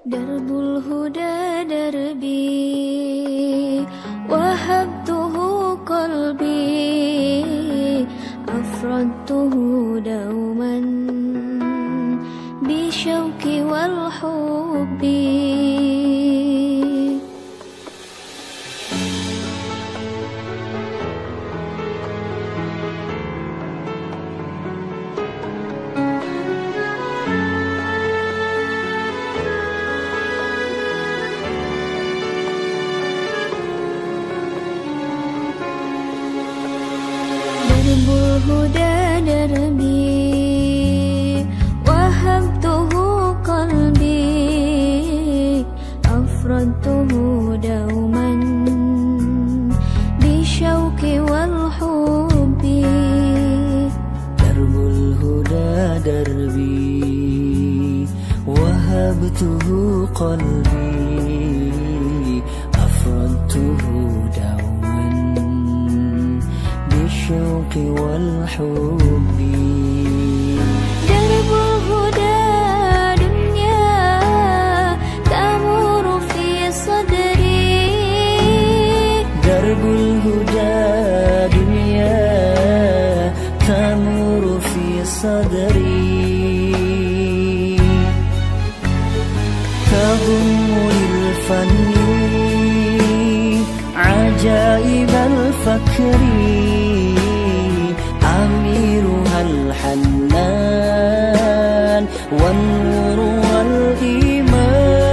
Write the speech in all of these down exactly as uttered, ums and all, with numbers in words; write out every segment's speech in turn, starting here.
Darbul huda darbi, wahabtuhu qalbi, afradtuhu dauman bisyauqi wal hubbi. Darbul huda darbi, wahabtuhu qalbi, afradtuhu dauman bisyauqi wal hubbi. Darbul huda darbi, wahabtuhu qalbi, afradtuhu dauman bisyauqi wal hubbi. Darbul huda dunya tamuru fi sadri, Darbul huda dunya tamuru fi sadri, tadummu lil fanni ajaib al fakri, amiruha al hannan wan nuru wal iman.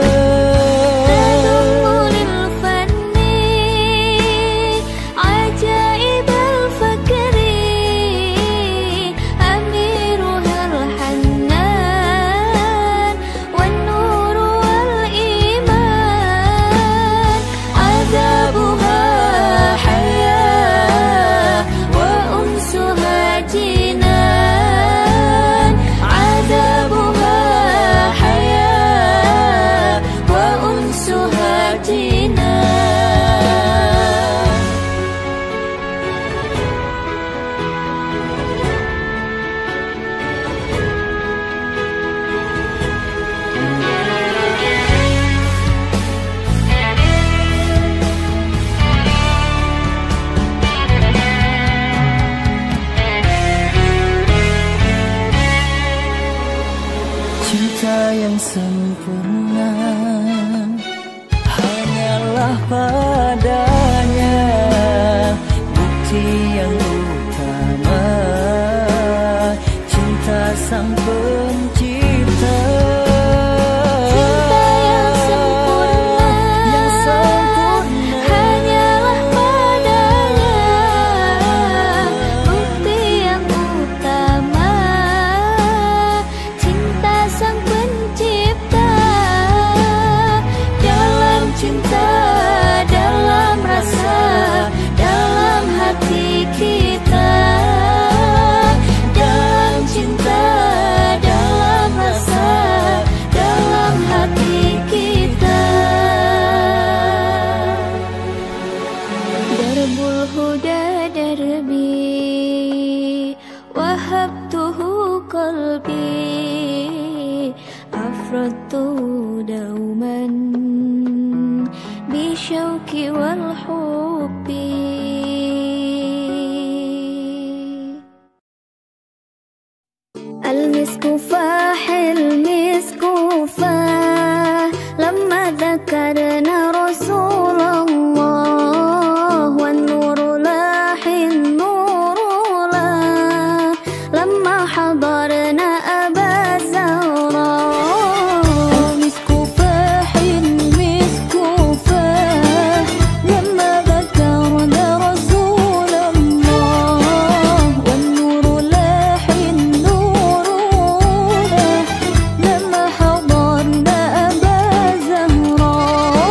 Cinta yang sempurna hanyalah padanya bukti yang utama cinta sang pencipta. Cinta yang sempurna, yang sempurna hanyalah padanya bukti yang utama cinta sang pencipta. Dalam cinta, dalam rasa, dalam hati kita. Dalam cinta, dalam rasa, dalam hati kita. Darbul huda darbi, wahabtuhu qalbi, afradtuhu dauman bisyauqi wal hubbi. Al-misku fahil misku fah, lamma dzakarna Rasulullah, wan nuru lahin nuru lah, lamma hadarna Aba Zahra. Al-misku fahil misku fah, lamma dzakarna Rasulullah, wan nuru lahin nuru lah, lamma hadarna Aba Zahra.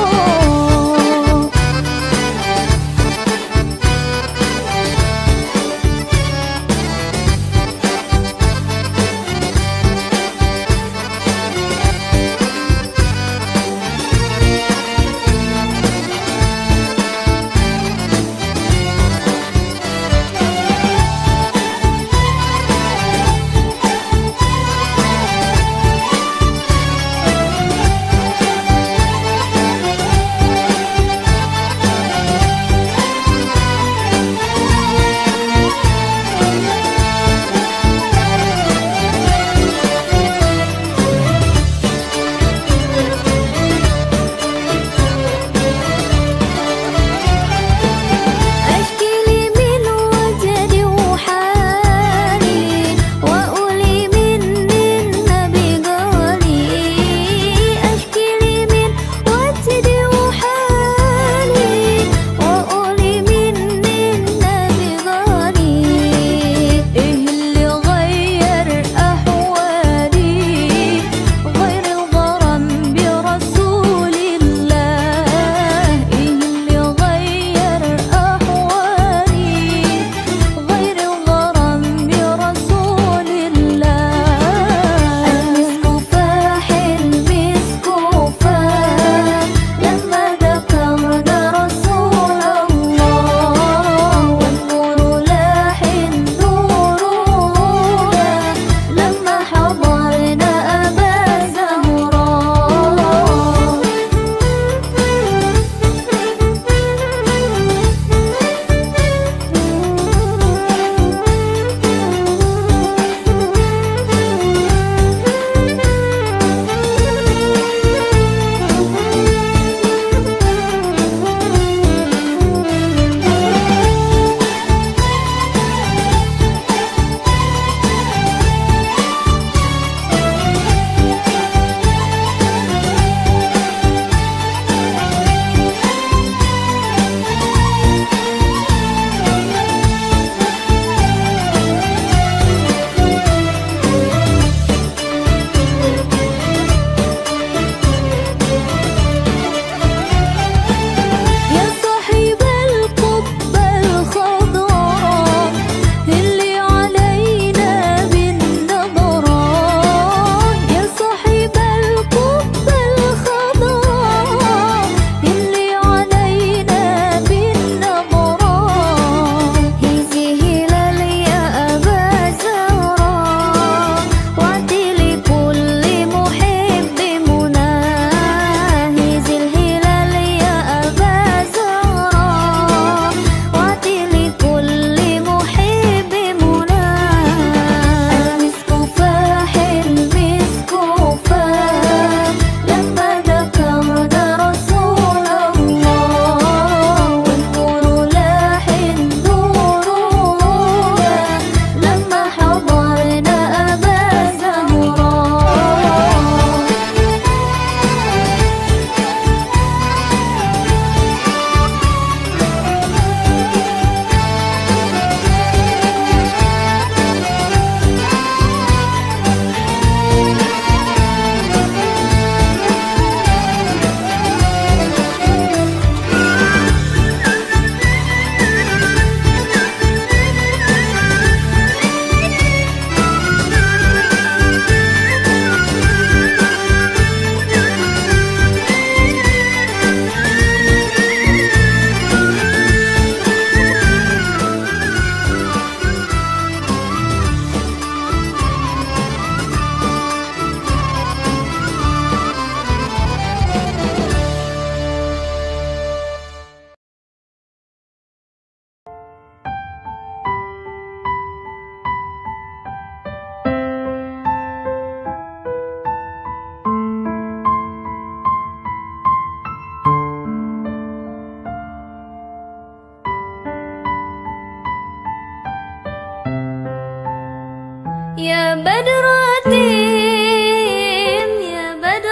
بدرتيم يا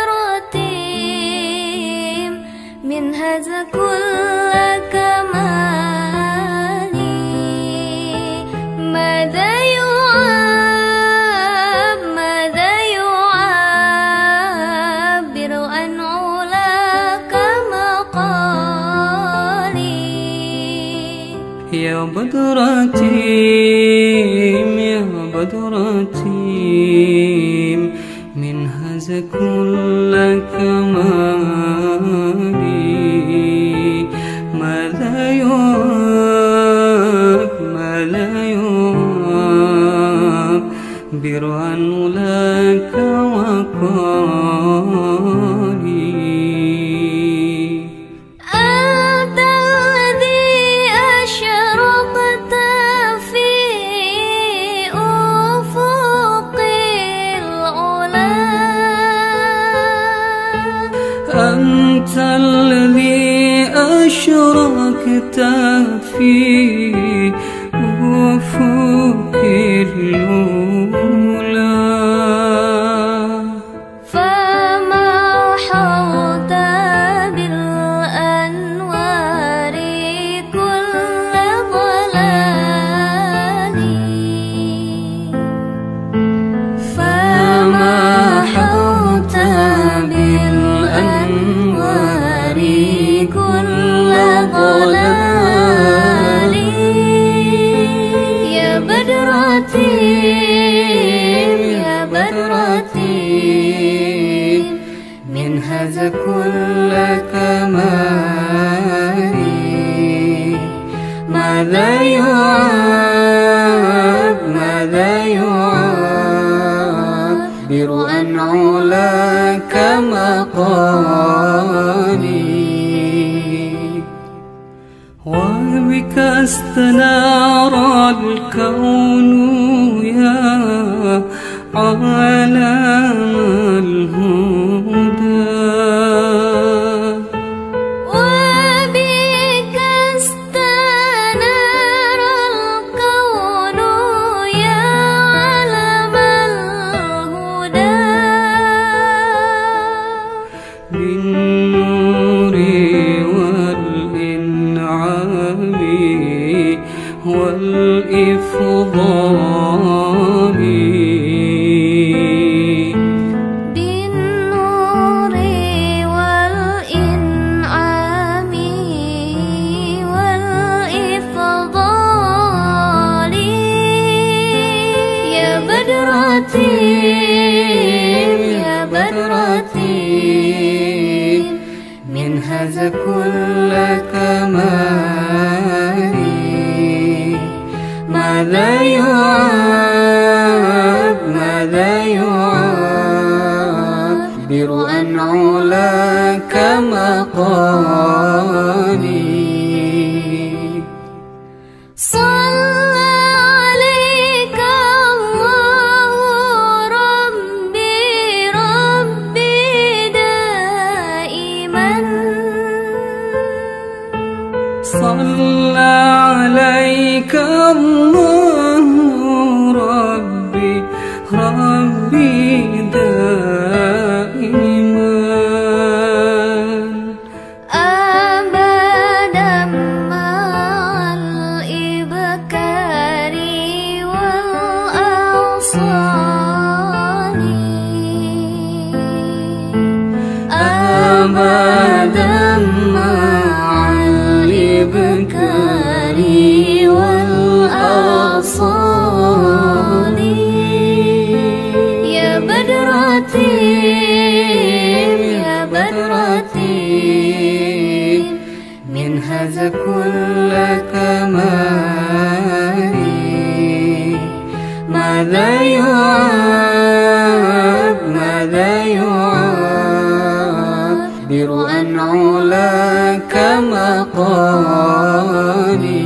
بدرتيم من هذا كل كمالي ماذا يعاب ماذا يعبر عن علاك مقالي يا بدرتيم يا بدرتيم من هذا كل كمالي ماذا يعاب ماذا يعبر عن علاك وقالي أنت الذي أشرقت في أفق العلا أنت الذي أشرقت في أفق العلا فما حوت بالأنوار كل ضلال فما حوت بالأنوار كل ضلال يا بدرتيم يا بدرتيم من هذا كل كمالي ماذا يعاب ماذا يعبر عن علاك مقالي وبك استنار الكون يا عالم الهدى وبك استنار الكون يا علم الهدى بالنور والإنعام والإفضال بالنور والإنعام والإفضال يا بدرتيم يا بدرتيم من هذا كل كمالي ماذا يعاب ماذا يعبر عن علاك مقالي صلى عليك الله ربي ربي دائما صلى عليك الله ربي ربي دائما أبدا مع الإبكار والأوصال أبدا مع الإبكار والأوصال يا بدرتيم يا بدرتيم من هذا كل كمالي ماذا يعاب ماذا يعبر عن علاك مقالي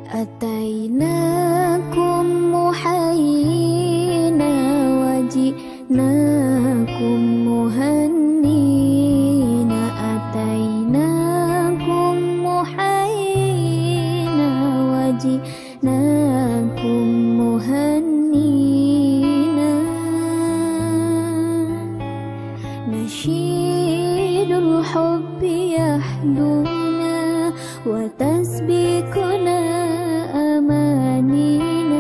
أتيناكم محيينا وجئناكم مهنين أتيناكم محيينا وجئناكم مهنين نشيد الحب يحدونا وتسبقنا أمانينا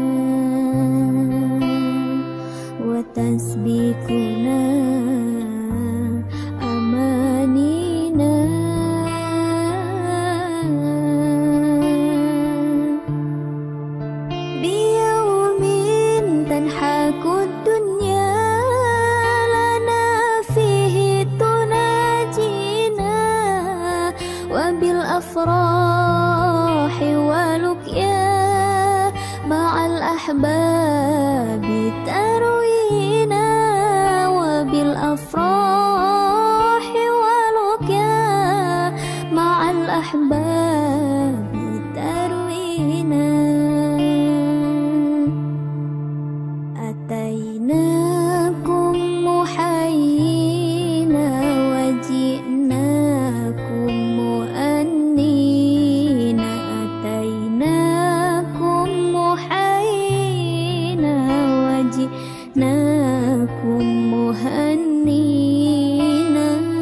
وتسبقنا أمانينا بيوم تنحك الدنيا لنا فيه تناجينا وبالأفراح واللقيا مع الأحباب تروينا وبالأفراح واللقيا مع الأحباب تروينا أتيناكم محيينا وجئناكم مؤنين أتيناكم محيينا وجئناكم مهنين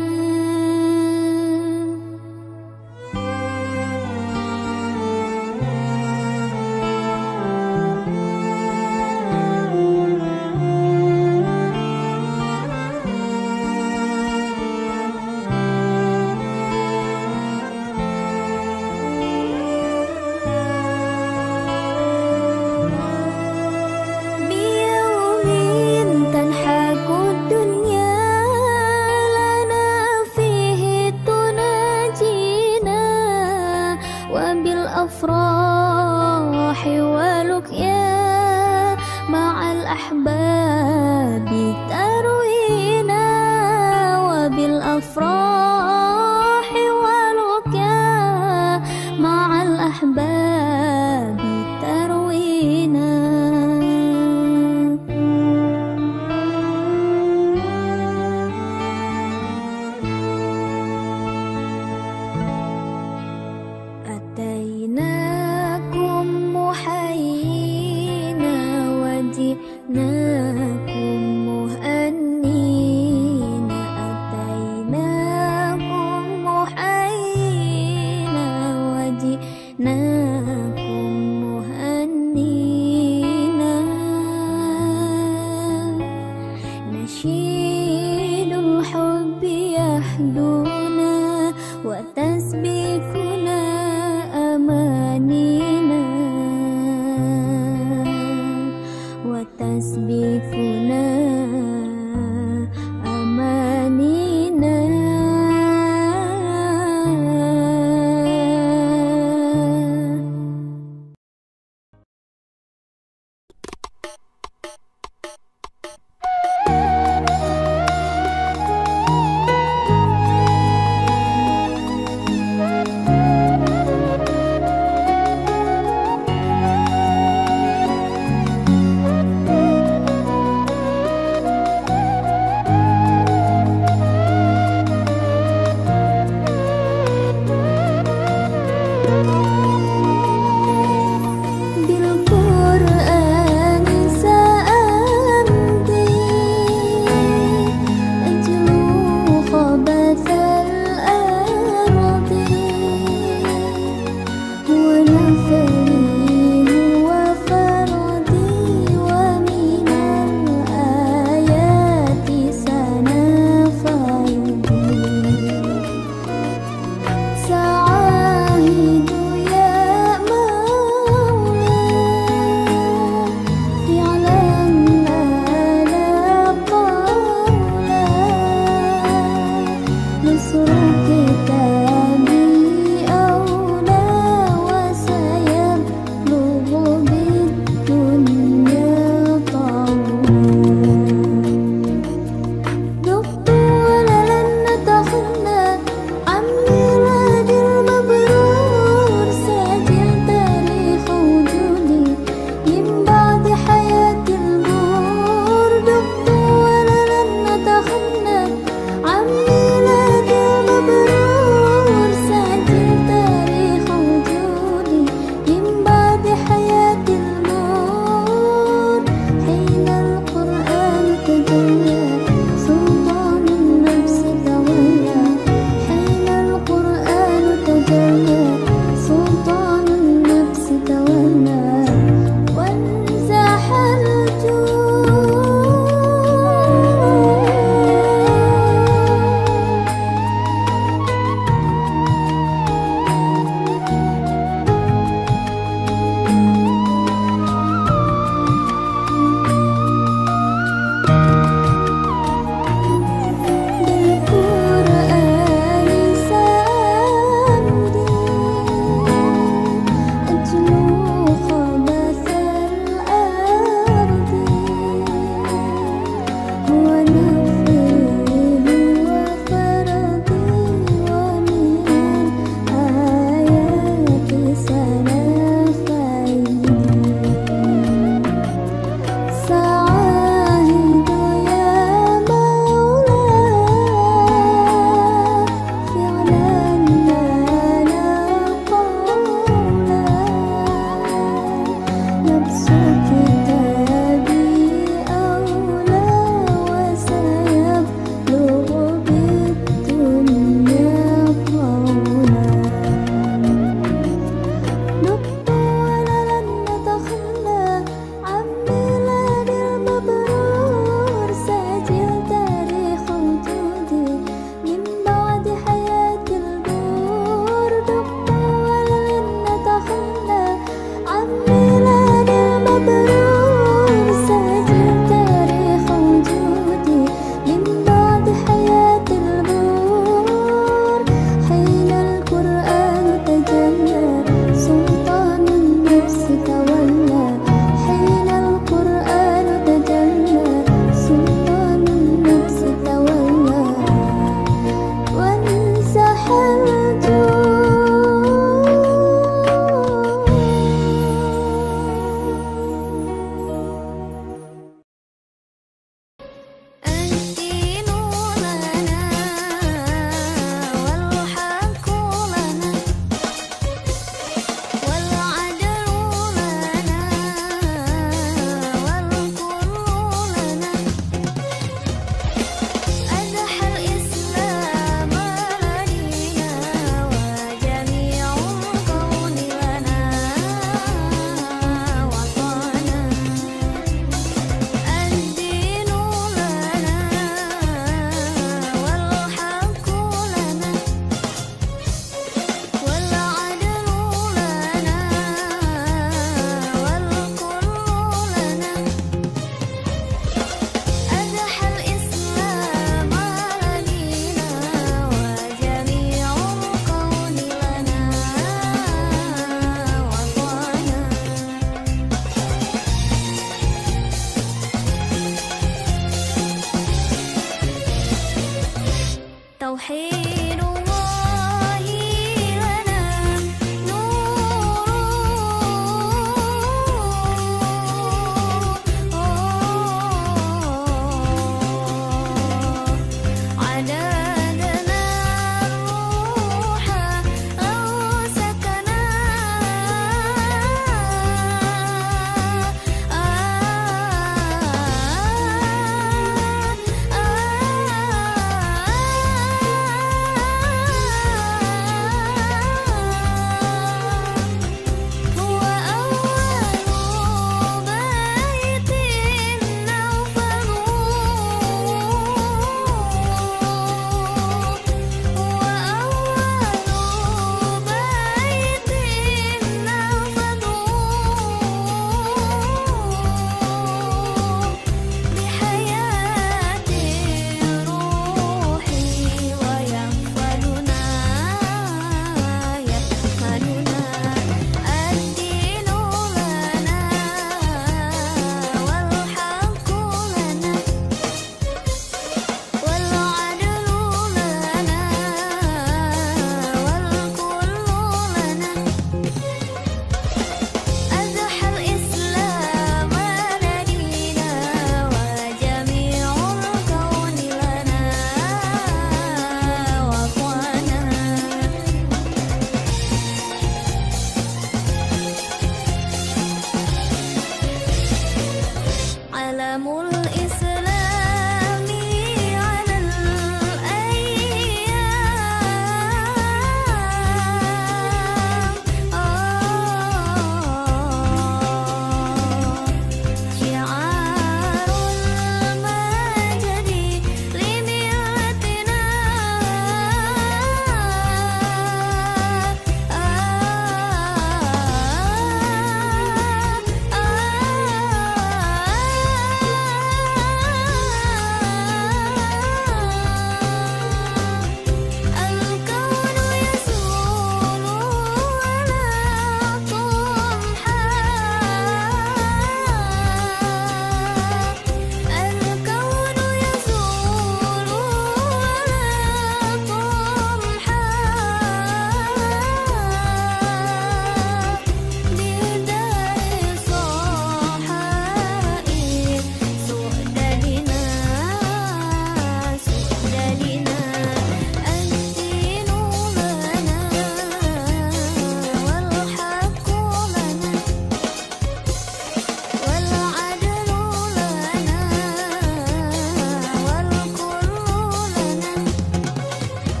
بيوم تنحك الدنيا لنا فيه تناجينا وبالأفراح واللقيا مع الأحباب تروينا وبالأفراح واللقيا مع الأحباب تروينا أتيناكم محيينا وجئناكم مهنين أتيناكم محيينا وجئناكم مهنين نشيد الحب يحدونا وتسبقنا أمانينا وتسبقنا أمانينا